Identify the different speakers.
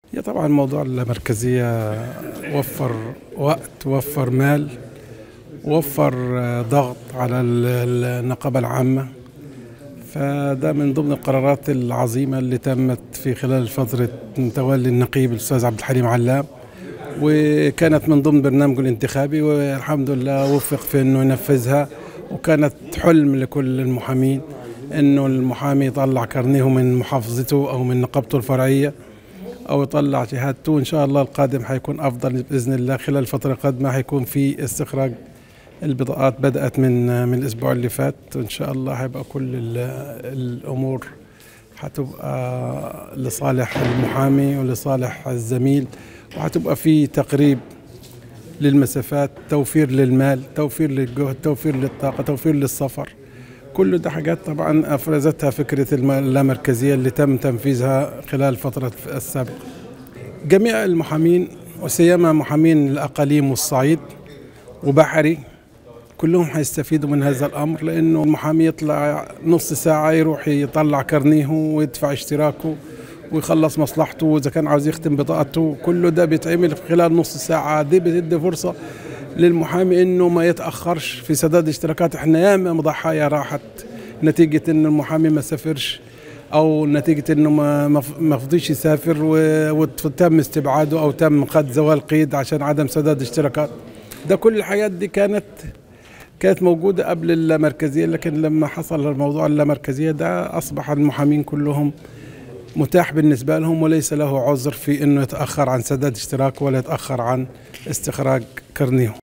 Speaker 1: هي طبعا موضوع اللامركزية وفر وقت، وفر مال، وفر ضغط على النقابة العامة. فده من ضمن القرارات العظيمة اللي تمت في خلال فترة تولي النقيب الأستاذ عبد الحليم علام، وكانت من ضمن برنامجه الانتخابي، والحمد لله وفق في أنه ينفذها. وكانت حلم لكل المحامين أنه المحامي يطلع كارنيه من محافظته أو من نقابته الفرعية، أو يطلع شهادته. إن شاء الله القادم حيكون أفضل بإذن الله. خلال الفترة القادمة حيكون في استخراج البطاقات، بدأت من الأسبوع اللي فات، وإن شاء الله هيبقى كل الأمور هتبقى لصالح المحامي ولصالح الزميل، وهتبقى في تقريب للمسافات، توفير للمال، توفير للجهد، توفير للطاقة، توفير للسفر. كل ده حاجات طبعا أفرزتها فكرة اللامركزية اللي تم تنفيذها خلال الفترة السابقة. جميع المحامين وسيما محامين الأقاليم والصعيد وبحري كلهم هيستفيدوا من هذا الأمر، لأنه المحامي يطلع نص ساعة يروح يطلع كارنيه ويدفع اشتراكه ويخلص مصلحته، وإذا كان عاوز يختم بطاقته كله ده بيتعمل في خلال نص ساعة. دي بتدي فرصة للمحامي إنه ما يتأخرش في سداد اشتراكات. إحنا ياما ضحايا راحت نتيجة إن المحامي ما سافرش، أو نتيجة إنه ما فضيش يسافر وتم استبعاده أو تم خد زوال قيد عشان عدم سداد اشتراكات. ده كل الحاجات دي كانت موجودة قبل اللامركزية، لكن لما حصل الموضوع اللامركزية ده أصبح المحامين كلهم متاح بالنسبة لهم، وليس له عذر في أنه يتأخر عن سداد اشتراك ولا يتأخر عن استخراج كارنيه.